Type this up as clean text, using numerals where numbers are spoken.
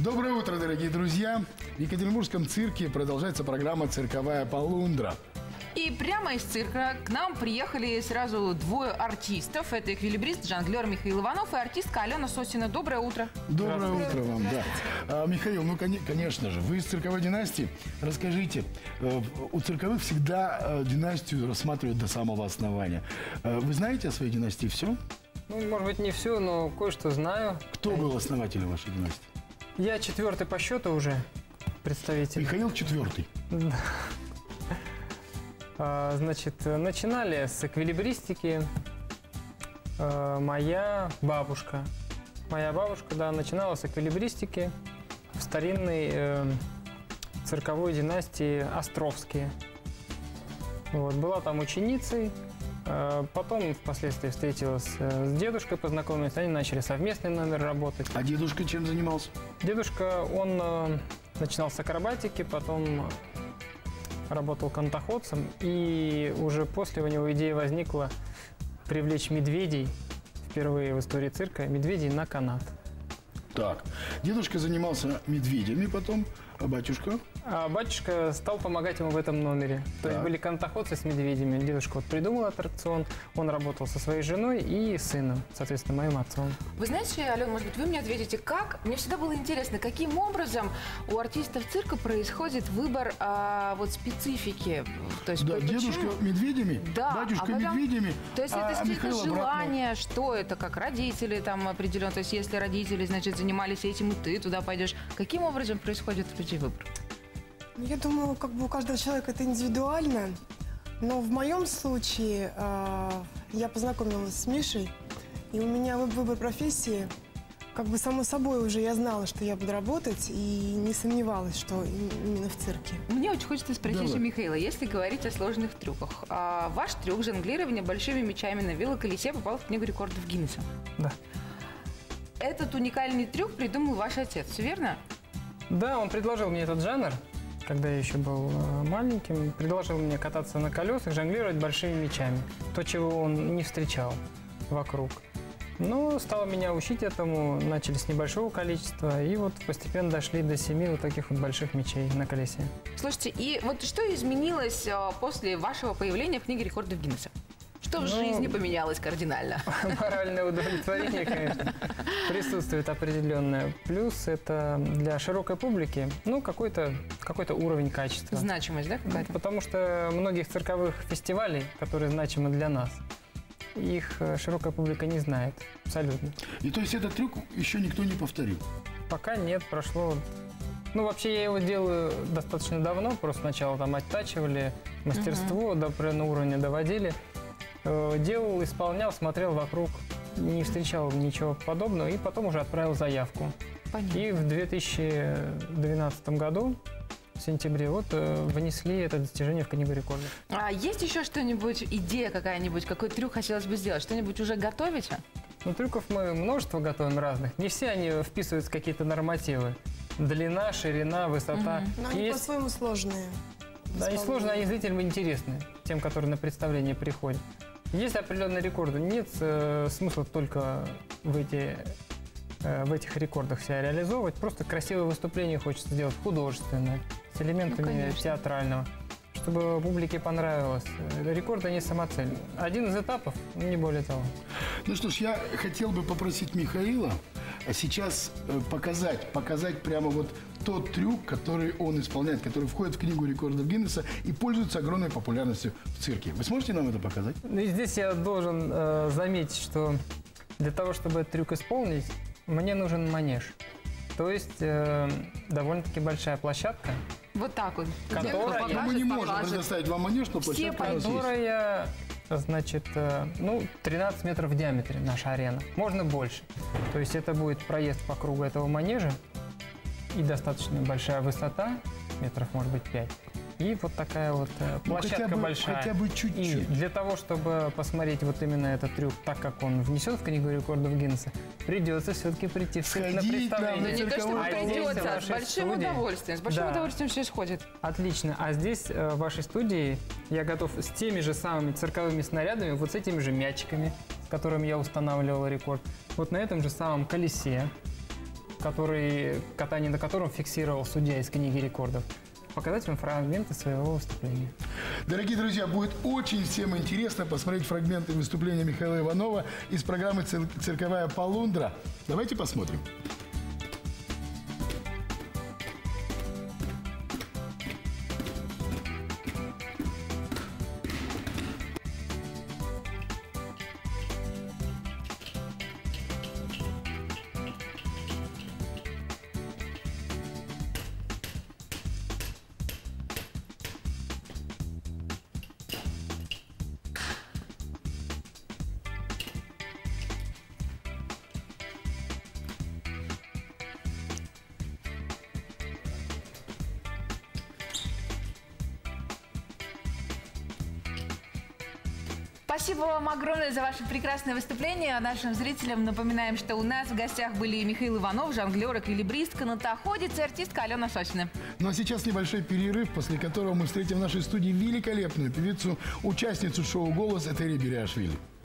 Доброе утро, дорогие друзья! В Екатеринбургском цирке продолжается программа «Цирковая полундра». И прямо из цирка к нам приехали сразу двое артистов. Это эквилибрист, жонглер Михаил Иванов и артистка Алена Сосина. Доброе утро. Доброе утро вам, да. Михаил, ну, конечно же, вы из цирковой династии. Расскажите, у цирковых всегда династию рассматривают до самого основания. Вы знаете о своей династии все? Ну, может быть, не все, но кое-что знаю. Кто был основателем вашей династии? Я 4-й по счету уже представитель. Михаил 4-й. Значит, начинали с эквилибристики моя бабушка. Моя бабушка, да, начинала с эквилибристики в старинной цирковой династии Островские. Вот, была там ученицей. Потом впоследствии встретилась с дедушкой, познакомились, они начали совместный номер работать. А дедушка чем занимался? Дедушка, он начинал с акробатики, потом работал канатоходцем, и уже после у него идея возникла привлечь медведей, впервые в истории цирка, медведей на канат. Так, дедушка занимался медведями потом, а батюшка? А батюшка стал помогать ему в этом номере. То есть были канатоходцы с медведями. Дедушка вот придумал аттракцион, он работал со своей женой и сыном, соответственно, моим отцом. Вы знаете, Алена, может быть, вы мне ответите, как? Мне всегда было интересно, каким образом у артистов цирка происходит выбор вот специфики. То есть, да, дедушка медведями, да, батюшка медведями. То есть это исключительно желание, что это, как родители там определенно. То есть если родители, значит, занимались этим, и ты туда пойдешь. Каким образом происходит у людей выбор? Я думаю, как бы у каждого человека это индивидуально, но в моем случае я познакомилась с Мишей, и у меня выбор профессии, как бы само собой уже я знала, что я буду работать, и не сомневалась, что именно в цирке. Мне очень хочется спросить у Михаила, если говорить о сложных трюках. Ваш трюк жонглирования большими мячами на велоколесе попал в книгу рекордов Гиннесса. Да. Этот уникальный трюк придумал ваш отец, все верно? Да, он предложил мне этот жанр, когда я еще был маленьким, предложил мне кататься на колесах, жонглировать большими мячами. То, чего он не встречал вокруг. Ну, стал меня учить этому, начали с небольшого количества, и вот постепенно дошли до 7 вот таких вот больших мячей на колесе. Слушайте, и вот что изменилось после вашего появления в книге рекордов Гиннесса? Что в жизни поменялось кардинально? Моральное удовлетворение, конечно, присутствует определенное. Плюс это для широкой публики, ну, какой-то уровень качества. Значимость, да, какая-то? Потому что многих цирковых фестивалей, которые значимы для нас, их широкая публика не знает абсолютно. И то есть этот трюк еще никто не повторил? Пока нет, прошло... Ну, вообще, я его делаю достаточно давно, просто сначала там оттачивали мастерство, до определенного уровня доводили. Делал, исполнял, смотрел вокруг, не встречал ничего подобного, и потом уже отправил заявку. Понятно. И в 2012 году, в сентябре, вот внесли это достижение в книгу рекордов. А есть еще что-нибудь, идея какая-нибудь, какой трюк хотелось бы сделать? Что-нибудь уже готовите? Ну, трюков мы множество готовим разных. Не все они вписываются в какие-то нормативы. Длина, ширина, высота. Но они по-своему сложные. Да, они сложные, они зрителям интересны, тем, которые на представление приходят. Есть определенные рекорды. Нет смысла только в этих рекордах себя реализовывать. Просто красивое выступление хочется сделать, художественное, с элементами театрального, чтобы публике понравилось. Рекорды не самоцель. Один из этапов, не более того. Ну что ж, я хотел бы попросить Михаила сейчас показать прямо вот тот трюк, который он исполняет, который входит в книгу рекордов Гиннесса и пользуется огромной популярностью в цирке. Вы сможете нам это показать? Ну и здесь я должен заметить, что для того, чтобы этот трюк исполнить, мне нужен манеж. То есть довольно-таки большая площадка. Вот так вот. Которая... Мы не можем предоставить вам манеж, но площадка у нас есть. Которая, значит, 13 метров в диаметре наша арена. Можно больше. То есть это будет проезд по кругу этого манежа и достаточно большая высота, метров, может быть, 5. И вот такая вот площадка большая. Хотя бы чуть-чуть. И для того, чтобы посмотреть вот именно этот трюк, так как он внесен в книгу рекордов Гиннесса, придется все-таки прийти на представление. Не то, что придется, с большим удовольствием. С большим удовольствием все исходит. Отлично. А здесь, в вашей студии, я готов с теми же самыми цирковыми снарядами, вот с этими же мячиками, с которыми я устанавливал рекорд. Вот на этом же самом колесе. катание на котором фиксировал судья из книги рекордов. Показать вам фрагменты своего выступления. Дорогие друзья, будет очень всем интересно посмотреть фрагменты выступления Михаила Иванова из программы «Цирковая полундра». Давайте посмотрим. Спасибо вам огромное за ваше прекрасное выступление. Нашим зрителям напоминаем, что у нас в гостях были Михаил Иванов, жонглер, эквилибрист, канатоходец и артистка Алена Сосина. Ну а сейчас небольшой перерыв, после которого мы встретим в нашей студии великолепную певицу, участницу шоу «Голос» Этери Бириашвили.